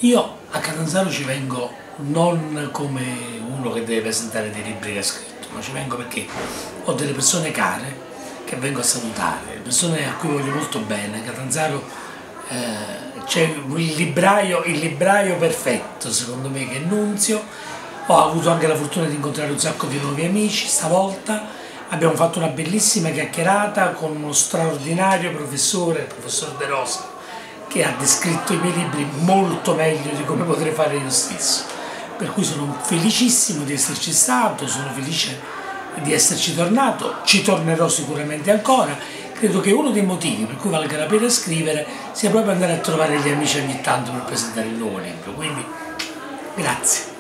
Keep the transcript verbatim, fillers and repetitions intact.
Io a Catanzaro ci vengo non come uno che deve presentare dei libri che ha scritto, ma ci vengo perché ho delle persone care che vengo a salutare, persone a cui voglio molto bene. Catanzaro eh, c'è il libraio, il libraio perfetto secondo me, che è Nunzio. Ho avuto anche la fortuna di incontrare un sacco di nuovi amici stavolta. Abbiamo fatto una bellissima chiacchierata con uno straordinario professore, il professor De Rosa, che ha descritto i miei libri molto meglio di come potrei fare io stesso. Per cui sono felicissimo di esserci stato, sono felice di esserci tornato, ci tornerò sicuramente ancora. Credo che uno dei motivi per cui valga la pena scrivere sia proprio andare a trovare gli amici ogni tanto per presentare il nuovo libro. Quindi, grazie.